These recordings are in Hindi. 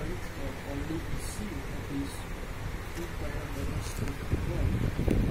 already see that is required the rest of the world.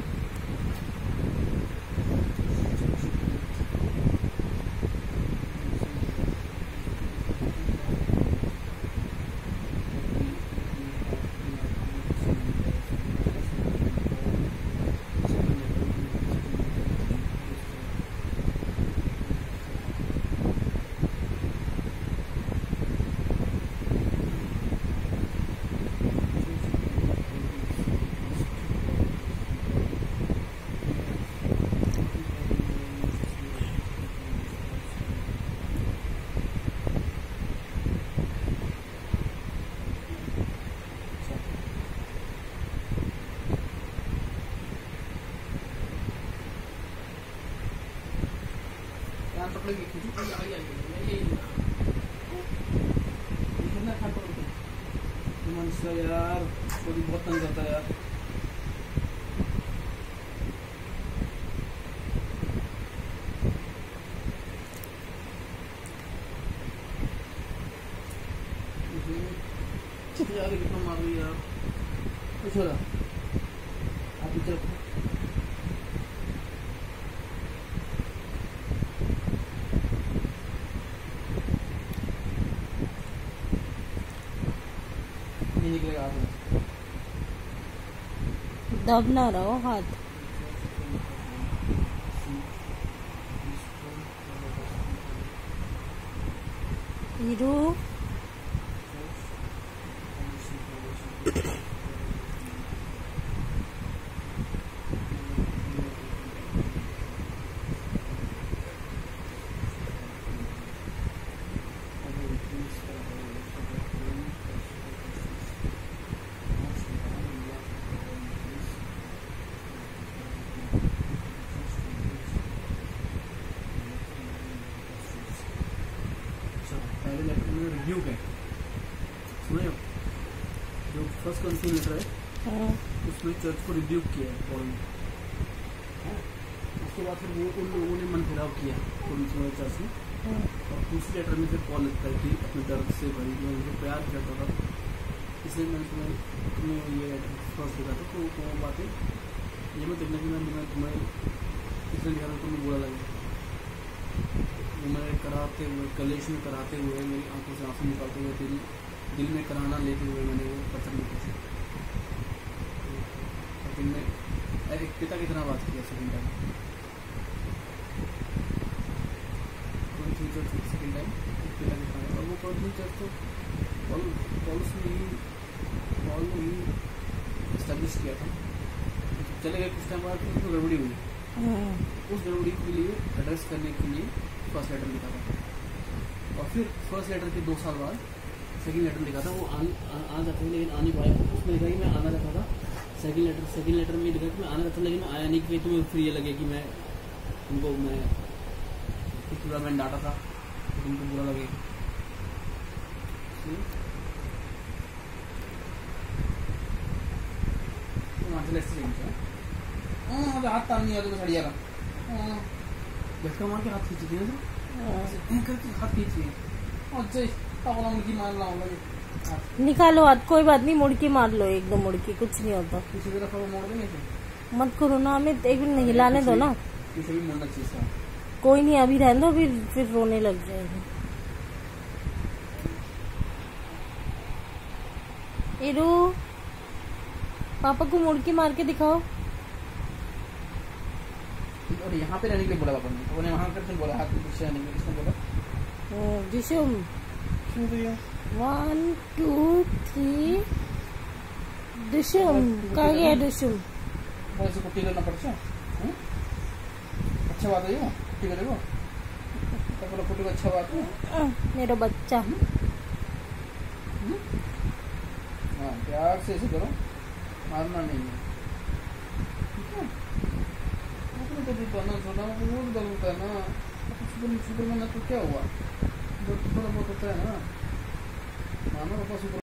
यार थोड़ी बहुत तंग करता है यार। यार कितना मार रही यार। छोड़ा आप पीछे रखो। दब ना रहो हाथ। हीरो रिव्यू है, सुनो जो फर्स्ट कंसील लेटर है उसमें चर्च को रिव्यू किया है पॉल ने। उसके बाद फिर वो उन लोगों ने मन फिराव किया चर्च में, और दूसरी लेटर में फिर पॉल लिखता है कि अपने दर्द से भरी मैं उनको प्यार करता था, इसलिए मैं तुम्हें ये फर्स्ट लिखा था। तो वो बातें ये मैं देखना कि मैं तुम्हें इसलिए लिखा था तुम्हें बुरा लगे। मैं कराते हुए कलेश में कराते हुए मेरी आंखों से आंसू निकालते हुए तेरी दिल में कराना लेते हुए मैंने वो पत्थर में पूछा। लेकिन मैं एक पिता की तरह बात किया सेकेंड टाइम, सेकेंड टाइम पिता की तरह। और वो चर्च तो पॉल ने ही इस्टेब्लिश किया था। चले गए कुछ टाइम बाद उसमें गड़बड़ी हुई, उस गड़बड़ी के लिए एड्रेस करने के लिए फर्स्ट लेटर लिखा था। और फिर फर्स्ट लेटर के 2 साल बाद सेकंड लेटर लिखा था। वो आ जाता था लेकिन आ नहीं पाया। उसमें लिखा कि मैं आना चाहता था। सेकंड लेटर में लिखा कि मैं आना चाहता लेकिन मैं आया नहीं, कि तुम्हें फिर ये लगे कि मैं उनको मैं पूरा मैंने डांटा था तो तुमको बुरा लगे। हाथ तान नहीं आता तो सड़िया का झटका मार के हाथ खींच दिया करके हाथ खींच दिए। निकालो हाथ, कोई बात नहीं, मुड़की मार लो, एक दो मुड़की, कुछ नहीं होता। किसी तरफ मोड़ देंगे मत करो ना, हमें एक मिनट हिलाने दो ना। किसी भी मोड़ना चाहिए। कोई नहीं, अभी रहने दो, फिर रोने लग जाएगी। इरू पापा को मुड़की मार के दिखाओ। और यहाँ पे रहने के लिए बोला पापा ने, तो वहाँ करके बोला हाथ में पीछे रहने के लिए। किसने बोला? दिशुम 1 2 3 दिशुम कहाँ गया दिशुम? ऐसे कुट्टी करना पड़ता है। अच्छा बात है ये कुट्टी करेगा तो कुट्टी को अच्छा बात है मेरा बच्चा। हाँ प्यार से ऐसे करो, मारना नहीं है। छोटा वो दल होता है ना, सुपर में ना तो क्या हुआ, थोड़ा बहुत होता है ना, मानो पापा सुपर